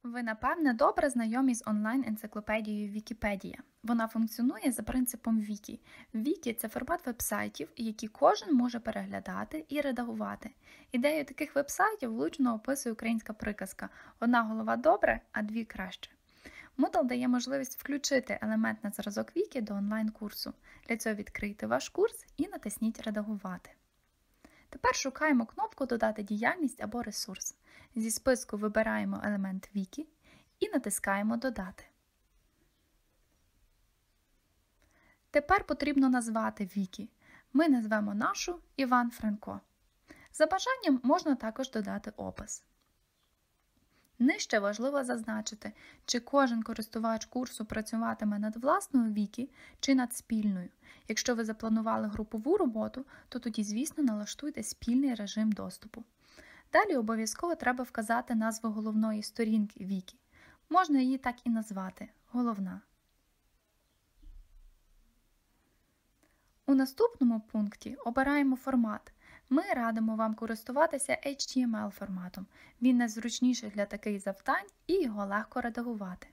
Ви, напевне, добре знайомі з онлайн-енциклопедією Вікіпедія. Вона функціонує за принципом Вікі. Вікі – це формат вебсайтів, які кожен може переглядати і редагувати. Ідею таких вебсайтів влучно описує українська приказка «Одна голова добре, а дві краще». Moodle дає можливість включити елемент на зразок Вікі до онлайн-курсу. Для цього відкрийте ваш курс і натисніть «Редагувати». Тепер шукаємо кнопку «Додати діяльність» або «Ресурс». Зі списку вибираємо елемент Вікі і натискаємо «Додати». Тепер потрібно назвати Вікі. Ми назвемо нашу Іван Франко. За бажанням можна також додати опис. Нижче важливо зазначити, чи кожен користувач курсу працюватиме над власною Вікі чи над спільною. Якщо ви запланували групову роботу, то тоді, звісно, налаштуйте спільний режим доступу. Далі обов'язково треба вказати назву головної сторінки Вікі. Можна її так і назвати – головна. У наступному пункті обираємо формат. Ми радимо вам користуватися HTML форматом. Він найзручніший для таких завдань і його легко редагувати.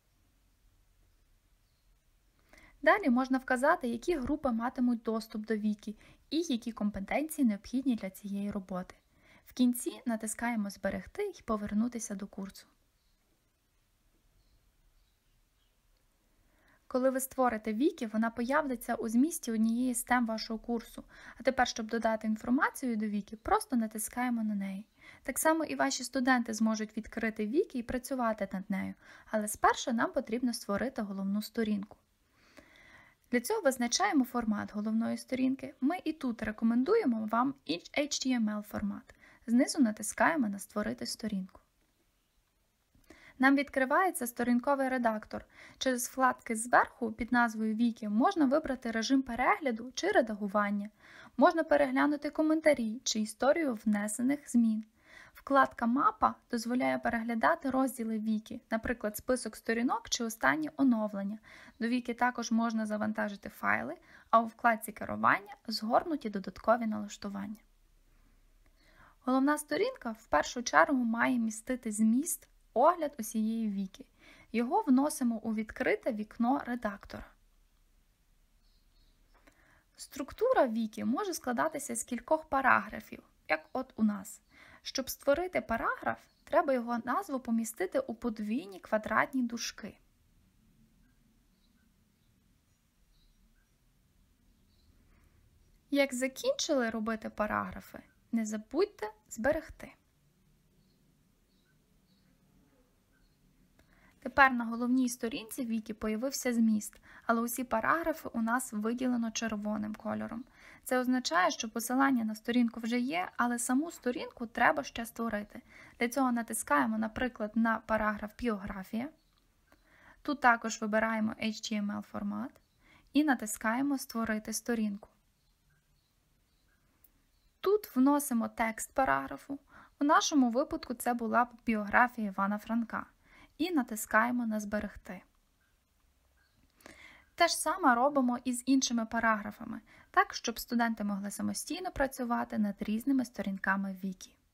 Далі можна вказати, які групи матимуть доступ до Вікі і які компетенції необхідні для цієї роботи. В кінці натискаємо «Зберегти» і повернутися до курсу. Коли ви створите Вікі, вона появиться у змісті однієї з тем вашого курсу. А тепер, щоб додати інформацію до Вікі, просто натискаємо на неї. Так само і ваші студенти зможуть відкрити Вікі і працювати над нею, але спершу нам потрібно створити головну сторінку. Для цього визначаємо формат головної сторінки. Ми і тут рекомендуємо вам HTML формат. Знизу натискаємо на «Створити сторінку». Нам відкривається сторінковий редактор. Через вкладки зверху під назвою Вікі можна вибрати режим перегляду чи редагування. Можна переглянути коментарі чи історію внесених змін. Вкладка «Мапа» дозволяє переглядати розділи Вікі, наприклад, список сторінок чи останні оновлення. До Вікі також можна завантажити файли, а у вкладці «Керування» згорнуті додаткові налаштування. Головна сторінка в першу чергу має містити зміст, огляд усієї Вікі. Його вносимо у відкрите вікно редактора. Структура Вікі може складатися з кількох параграфів, як от у нас. Щоб створити параграф, треба його назву помістити у подвійні квадратні дужки. Як закінчили робити параграфи, не забудьте зберегти. Тепер на головній сторінці Вікі появився зміст, але усі параграфи у нас виділено червоним кольором. Це означає, що посилання на сторінку вже є, але саму сторінку треба ще створити. Для цього натискаємо, наприклад, на параграф «Біографія». Тут також вибираємо HTML формат і натискаємо «Створити сторінку». Тут вносимо текст параграфу. У нашому випадку це була б біографія Івана Франка. І натискаємо на «Зберегти». Те ж саме робимо і з іншими параграфами, так, щоб студенти могли самостійно працювати над різними сторінками Вікі.